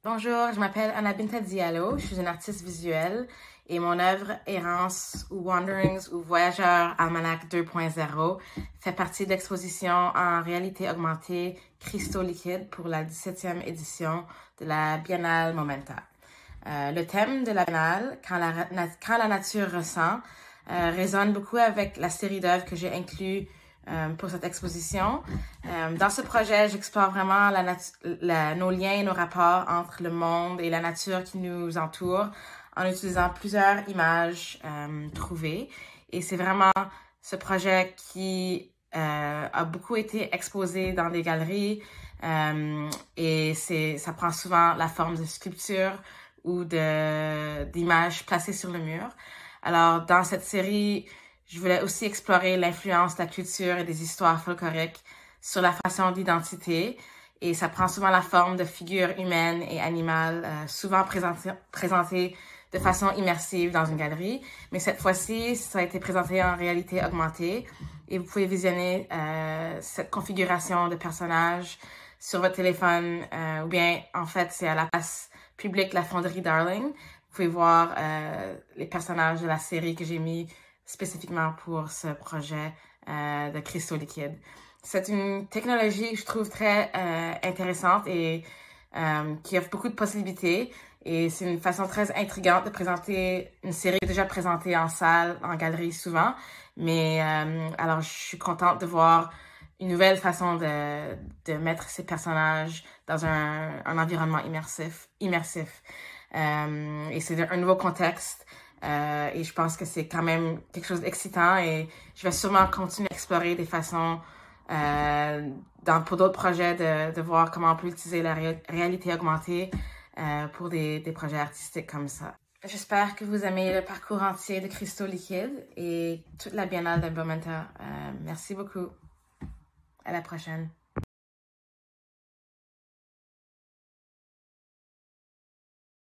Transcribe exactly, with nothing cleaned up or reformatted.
Bonjour, je m'appelle Anna Binta Diallo, je suis une artiste visuelle et mon œuvre Errance ou Wanderings ou Voyageurs Almanach deux point zéro fait partie de l'exposition en réalité augmentée Cristaux liquides pour la dix-septième édition de la Biennale Momenta. Euh, le thème de la Biennale, quand la, quand la nature ressent, euh, résonne beaucoup avec la série d'œuvres que j'ai inclus Euh, pour cette exposition. Euh, dans ce projet, j'explore vraiment la la, nos liens et nos rapports entre le monde et la nature qui nous entoure en utilisant plusieurs images euh, trouvées. Et c'est vraiment ce projet qui euh, a beaucoup été exposé dans des galeries euh, et c'est, ça prend souvent la forme de sculptures ou de, d'images placées sur le mur. Alors, dans cette série, je voulais aussi explorer l'influence de la culture et des histoires folkloriques sur la façon d'identité. Et ça prend souvent la forme de figures humaines et animales, euh, souvent présentées, présentées de façon immersive dans une galerie. Mais cette fois-ci, ça a été présenté en réalité augmentée. Et vous pouvez visionner euh, cette configuration de personnages sur votre téléphone. Euh, ou bien, en fait, c'est à la place publique La Fonderie Darling. Vous pouvez voir euh, les personnages de la série que j'ai mis spécifiquement pour ce projet euh, de cristaux liquides. C'est une technologie que je trouve très euh, intéressante et euh, qui offre beaucoup de possibilités. Et c'est une façon très intrigante de présenter une série déjà présentée en salle, en galerie souvent. Mais euh, alors, je suis contente de voir une nouvelle façon de, de mettre ces personnages dans un, un environnement immersif. immersif. Euh, et c'est un nouveau contexte. Euh, et je pense que c'est quand même quelque chose d'excitant et je vais sûrement continuer à explorer des façons euh, dans, pour d'autres projets de, de voir comment on peut utiliser la ré réalité augmentée euh, pour des, des projets artistiques comme ça. J'espère que vous aimez le parcours entier de Cristaux liquides et toute la Biennale de Momenta. Euh, merci beaucoup. À la prochaine.